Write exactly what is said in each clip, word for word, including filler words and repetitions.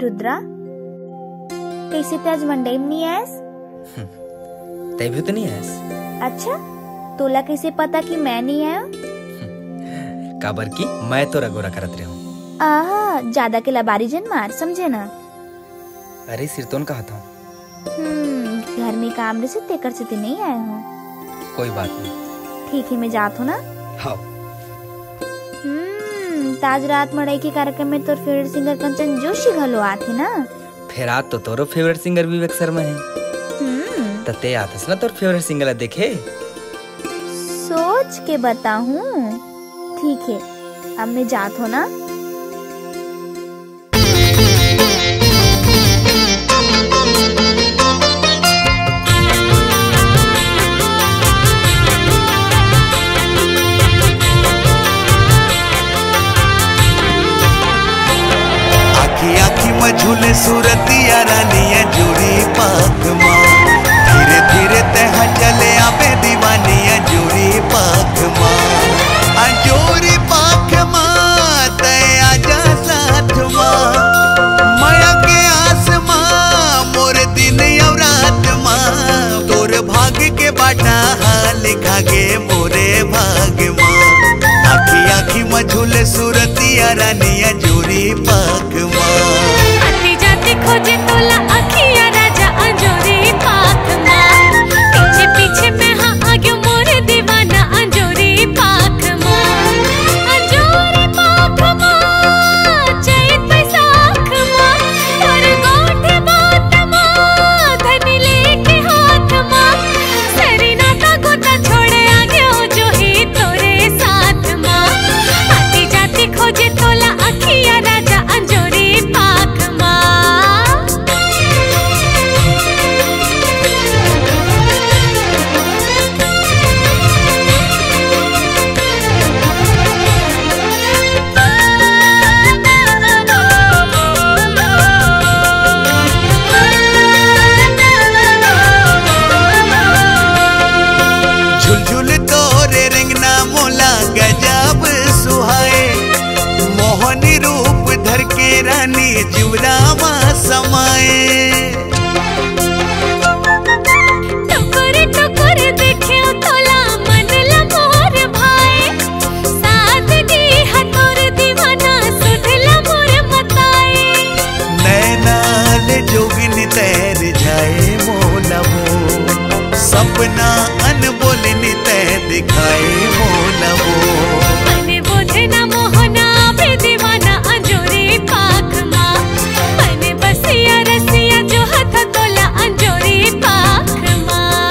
रुद्रा, कैसे ते आज मंडे में नहीं आयस? ते भी तो नहीं आयस। अच्छा, तोला कैसे पता कि मैं नहीं आया? काबर की मैं तो रगोरा करत रहा हूँ। आहा, ज्यादा के लबारी जन मार, समझे ना? अरे सिरतोन कहा था। हम्म, घर में काम रहे से तेकर से ते नहीं आया हूँ। कोई बात नहीं। ठीक है, मैं जात हूँ ना। हाँ। हम्म, ताज रात मड़ई के कार्यक्रम में तोर फेवरेट सिंगर कंचन जोशी घलो आथे ना? फिर आज तो तोरो फेवरेट सिंगर विवेक शर्मा है। हम्म, तते आतस ना तोर फेवरेट सिंगर देखे। सोच के बताऊं। ठीक है, अब मैं जात हूँ ना। आखी आखी में झूले सूरतिया रानिया जोड़ी पाक माँ, धीरे धीरे तह चले आबे दीवानिया जोड़ी पाक माँ, जोड़ी पाक माँ तय आजा साथ माँ, माया के आस माँ मोर दिन और रात माँ, तोर भाग के बाटा लिखा गे मोरे भाग माँ, आखी आखी में झूले सूरतिया रानिया जोड़ी पाक माँ। आती जाती खोजे तोला अखिया राजा अंजोरी पाक माँ, पीछे पीछे मैं हाँ आगे मोरे दीवाना अंजोरी पाक माँ, अंजोरी पाक माँ, चैत बैसाख माँ, और गोठे बात माँ, धनी लेके हाथ माँ, सरीना ता गोता छोड़े आगे ओ जो ही तोरे साथ माँ, आती जाती खोजे तोला अखिया राजा अंजोरी पाक माँ। झुलझुल तोरे रिंगना मोला गजब सुहाए, मोहनी रूप धर के रानी जीवरामा समाए, टुकुर टुकुर देखियो तोला मन ला मोर भाए, सादगी हतोर दीवाना सुधला मोर मताए, नैनाल जोगिन तैर जाए मोला वो, सपना अनबोल तय दिखाए मोला वो, मने बोझे ना मोहना बे दीवाना अंजोरी पाक माँ, मने बसिया रसिया जो हथ तोला अंजोरी पाक माँ।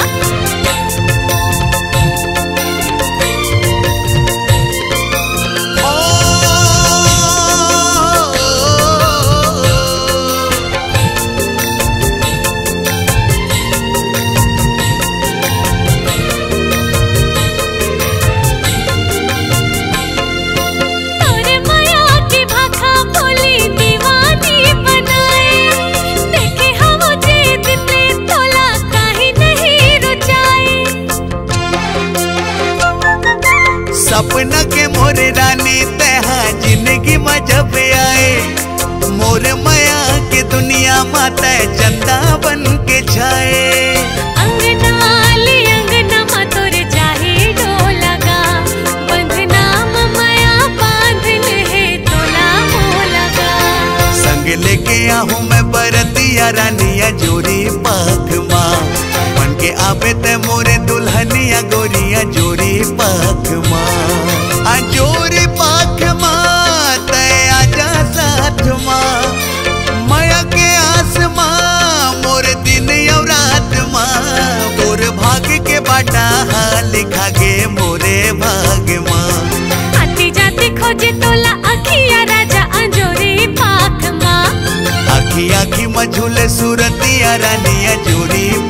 तोरे माया की भाखा बोली दीवानी बनाए, देखे हम जे दिते तोला काहे नहीं रुचाए, सपना के मोरे रानी तहा जिंदगी में जब आए, मोर माया के दुनिया माता चंदा बन के छाए, अंगनाली अंगना मा तोरे चाहे डोलगा, बंधना माया बांधन है तोला मोलगा, संग लेके आहूँ मैं बरतिया रानिया जोड़ी पाक माँ, बन के आबे ते मोरे दुल्हनिया गोरिया जोड़ी पाक माँ, आ जोड़ी पाक माँ तय आजा साथ माँ, माया के आस माँ मोर दिन और रात माँ, तोर भाग के बाटा लिखा गे मोरे भाग माँ, आती जाती खोजे तोला अखिया राजा अंजोरी पाक माँ, आखी आखी में झूले सूरतिया रानिया जोड़ी